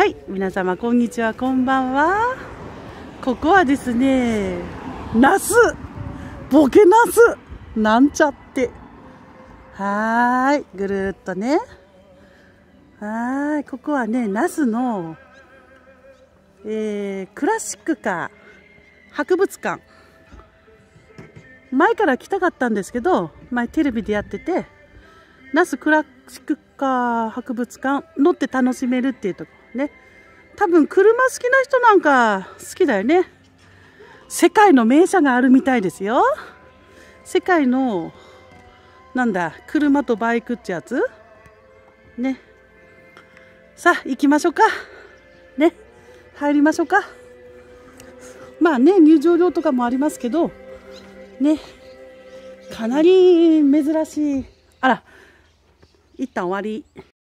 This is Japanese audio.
はい、皆様こんにちは、こんばんは。ここはですね、ナスボケナスなんちゃって、はーい、ぐるーっとね、はーい、ここはね、ナスの、クラシックカー博物館、前から来たかったんですけど、前テレビでやってて、ナスクラシックカー博物館乗って楽しめるっていうとこね。多分車好きな人なんか好きだよね。世界の名車があるみたいですよ。世界のなんだ、車とバイクってやつね。さあ行きましょうかね。入りましょうか。まあね、入場料とかもありますけどね、かなり珍しい。あら、一旦終わり。